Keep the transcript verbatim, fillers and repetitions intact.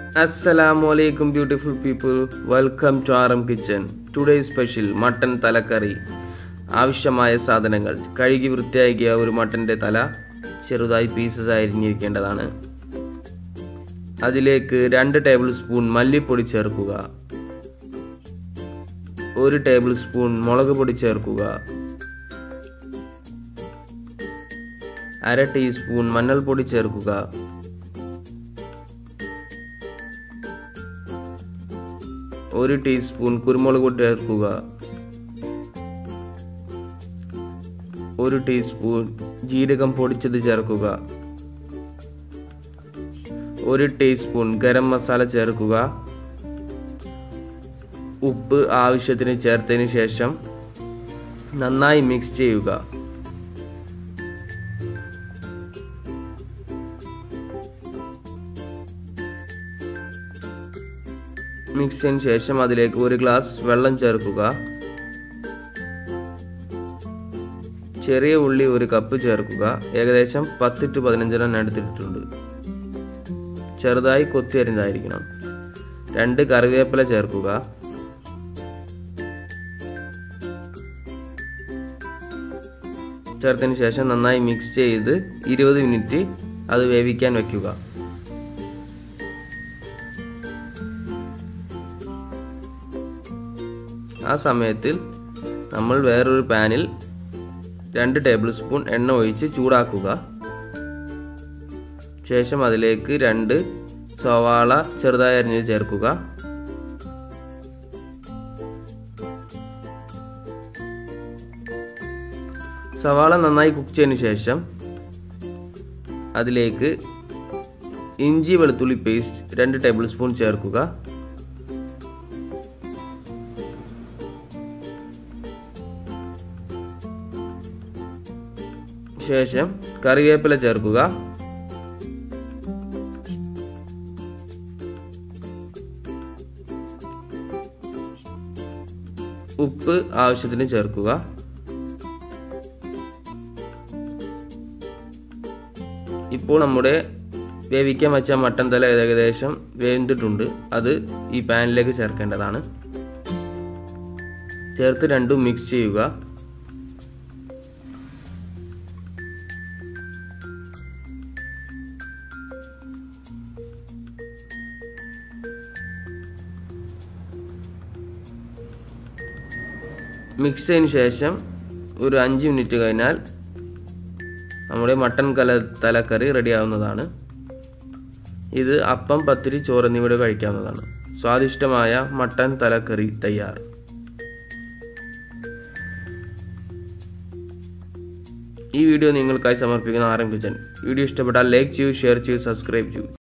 Assalamualaikum beautiful people. Welcome to R M Kitchen. Today's special mutton thala curry. ആവശ്യമായ സാധനങ്ങൾ കഴുകി വൃത്തിയാക്കിയ ഒരു മട്ടന്റെ തല ചെറുതായി പീസസ് അരിഞ്ഞിരിക്കേണ്ടതാണ്. അതിലേക്ക് രണ്ട് ടേബിൾ സ്പൂൺ മല്ലിപ്പൊടി ചേർക്കുക. ഒരു ടേബിൾ സ്പൂൺ മുളക് പൊടി ചേർക്കുക. അര ടീസ്പൂൺ മഞ്ഞൾപ്പൊടി ചേർക്കുക. ഒരു ടീസ്പൂൺ കുരുമുളക് പൊടി ചേർക്കുക. ഒരു ടീസ്പൂൺ ജീരകം പൊടിച്ചത് ചേർക്കുക. ഒരു ടീസ്പൂൺ ഗരം മസാല ചേർക്കുക. ഉപ്പ് ആവശ്യത്തിന് ചേർത്തതിന് ശേഷം നന്നായി മിക്സ് ചെയ്യുക. മിക്സ് ചെയ്തതിന് ശേഷം അതിലേക്ക് ഒരു ഗ്ലാസ് വെള്ളം ചേർക്കുക. ചെറിയ ഉള്ളി ഒരു കപ്പ് ചേർക്കുക. ഏകദേശം പത്ത് ടു പതിനഞ്ചെണ്ണം എടുത്തിട്ടുണ്ട്. ചെറുതായി കൊത്തി അരിഞ്ഞതായിരിക്കണം. രണ്ട് കറിവേപ്പില ചേർക്കുക. ചേർത്തതിന് ശേഷം നന്നായി മിക്സ് ചെയ്ത് ഇരുപത് മിനിറ്റ് അത് വേവിക്കാൻ വെക്കുക. ആ സമയത്തിൽ നമ്മൾ വേറൊരു പാനിൽ രണ്ട് ടേബിൾ സ്പൂൺ എണ്ണ ഒഴിച്ച് ചൂടാക്കുക. ശേഷം അതിലേക്ക് രണ്ട് സവാള ചെറുതായി അരിഞ്ഞ് ചേർക്കുക. സവാള നന്നായി കുക്ക് ചെയ്തതിന് ശേഷം അതിലേക്ക് ഇഞ്ചി വെളുത്തുള്ളി പേസ്റ്റ് രണ്ട് ടേബിൾ സ്പൂൺ ചേർക്കുക. ശേഷം കറിവേപ്പില ചേർക്കുക. ഉപ്പ് ആവശ്യത്തിന് ചേർക്കുക. ഇപ്പോൾ നമ്മുടെ വേവിക്കാൻ വെച്ച മട്ടൻ തല ഏകദേശം വെന്തിട്ടുണ്ട്. അത് ഈ പാനിലേക്ക് ചേർക്കേണ്ടതാണ്. ചേർത്ത് രണ്ടും മിക്സ് ചെയ്യുക. മിക്സ് ചെയ്തതിന് ശേഷം ഒരു അഞ്ച് മിനിറ്റ് കഴിഞ്ഞാൽ നമ്മുടെ മട്ടൻ കല തലക്കറി റെഡിയാവുന്നതാണ്. ഇത് അപ്പം, പത്തിരി, ചോറ് എന്നിവയോട് കഴിക്കാവുന്നതാണ്. സ്വാദിഷ്ടമായ മട്ടൻ തലക്കറി തയ്യാർ. ഈ വീഡിയോ നിങ്ങൾക്കായി സമർപ്പിക്കുന്ന ആർ എം കിച്ചൻ. വീഡിയോ ഇഷ്ടപ്പെട്ടാൽ ലൈക്ക് ചെയ്യൂ, ഷെയർ ചെയ്യൂ, സബ്സ്ക്രൈബ് ചെയ്യൂ.